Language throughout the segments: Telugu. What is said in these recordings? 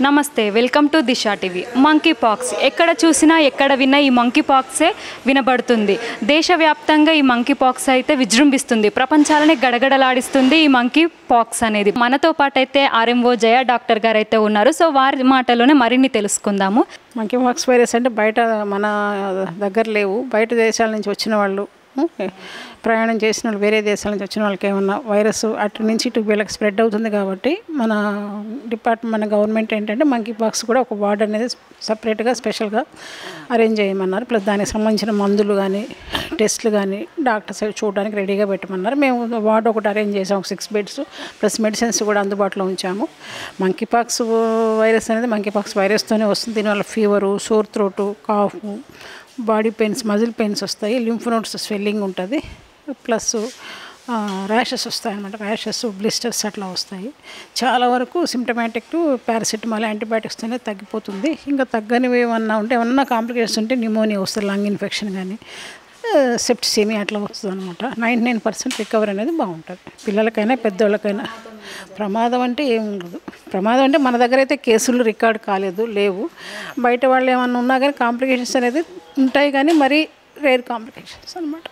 నమస్తే, welcome to Disha TV. Monkeypox ఎక్కడ చూసినా ఎక్కడ విన్నా ఈ మంకీ పాక్సే వినబడుతుంది. దేశవ్యాప్తంగా ఈ మంకీ పాక్స్ అయితే విజృంభిస్తుంది, ప్రపంచాలనే గడగడలాడిస్తుంది ఈ మంకీ పాక్స్ అనేది. మనతో పాటు అయితే ఆర్ఎంఓ జయ డాక్టర్ గారు అయితే ఉన్నారు. సో వారి మాటలోనే మరిన్ని తెలుసుకుందాము. మంకీ పాక్స్ వైరస్ అంటే బయట మన దగ్గర లేవు, బయట దేశాల నుంచి వచ్చిన వాళ్ళు, ప్రయాణం చేసిన వాళ్ళు, వేరే దేశాల నుంచి వచ్చిన వాళ్ళకి ఏమన్నా వైరస్ అటు నుంచి ఇటు వీళ్ళకి స్ప్రెడ్ అవుతుంది కాబట్టి మన మన గవర్నమెంట్ ఏంటంటే మంకీ పాక్స్ కూడా ఒక వార్డ్ అనేది సపరేట్గా స్పెషల్గా అరేంజ్ చేయమన్నారు. ప్లస్ దానికి సంబంధించిన మందులు కానీ టెస్టులు కానీ డాక్టర్స్ చూడడానికి రెడీగా పెట్టమన్నారు. మేము వార్డ్ ఒకటి అరేంజ్ చేసాము, 6 బెడ్స్ ప్లస్ మెడిసిన్స్ కూడా అందుబాటులో ఉంచాము. మంకీ పాక్స్ వైరస్ అనేది మంకీ పాక్స్ వైరస్తోనే వస్తుంది. దీనివల్ల fever, sore throat, cough, body pains, muscle pains వస్తాయి, లింఫ్ నోడ్స్ స్వెల్లింగ్ ఉంటుంది, ప్లస్ ర్యాషెస్ వస్తాయి అన్నమాట. ర్యాషెస్, బ్లిస్టర్స్ అట్లా వస్తాయి. చాలా వరకు సిమ్టమాటిక్ పారాసిటమాల్ యాంటీబయాటిక్స్తోనే తగ్గిపోతుంది. ఇంకా తగ్గనివి ఏమన్నా ఉంటే, ఏమన్నా కాంప్లికేషన్స్ ఉంటే న్యూమోనియా వస్తుంది, లంగ్ ఇన్ఫెక్షన్ కానీ సెప్టిసిమియా అట్లా వస్తుంది అనమాట. 99% రికవరీ అనేది బాగుంటుంది, పిల్లలకైనా పెద్దవాళ్ళకైనా. ప్రమాదం అంటే ఏం ఉండదు. ప్రమాదం అంటే మన దగ్గర అయితే కేసులు రికార్డ్ కాలేదు, లేవు. బయట వాళ్ళు ఏమన్నా ఉన్నా కానీ కాంప్లికేషన్స్ అనేది ఉంటాయి, కానీ మరీ రేర్ కాంప్లికేషన్స్ అనమాట.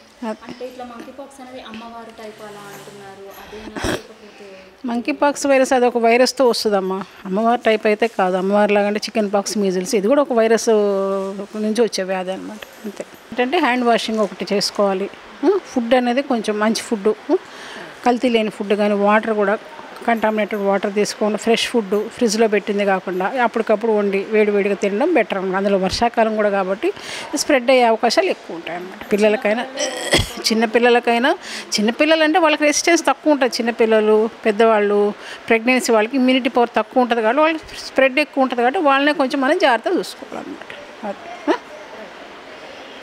మంకీ పాక్స్ వైరస్ అది ఒక వైరస్తో వస్తుందమ్మా, అమ్మవారి టైప్ అయితే కాదు. అమ్మవారి లాగంటే చికెన్ పాక్స్, మీజిల్స్, ఇది కూడా ఒక వైరస్ నుంచి వచ్చే వ్యాధి అనమాట. అంతే. ఏంటంటే హ్యాండ్ వాషింగ్ ఒకటి చేసుకోవాలి. ఫుడ్ అనేది కొంచెం మంచి ఫుడ్, కల్తీ లేని ఫుడ్ కానీ, వాటర్ కూడా కంటామినేటెడ్ వాటర్ తీసుకోండి. ఫ్రెష్ ఫుడ్ ఫ్రిడ్జ్లో పెట్టింది కాకుండా అప్పటికప్పుడు వండి వేడివేడిగా తినడం బెటర్ అనమాట. అందులో వర్షాకాలం కూడా కాబట్టి స్ప్రెడ్ అయ్యే అవకాశాలు ఎక్కువ ఉంటాయి అన్నమాట. పిల్లలకైనా చిన్నపిల్లలు అంటే వాళ్ళకి రెసిస్టెన్స్ తక్కువ ఉంటుంది. చిన్నపిల్లలు, పెద్దవాళ్ళు, ప్రెగ్నెన్సీ వాళ్ళకి ఇమ్యూనిటీ పవర్ తక్కువ ఉంటుంది కాబట్టి వాళ్ళకి స్ప్రెడ్ ఎక్కువ ఉంటుంది కాబట్టి వాళ్ళనే కొంచెం మనం జాగ్రత్తగా చూసుకోవాలన్నమాట.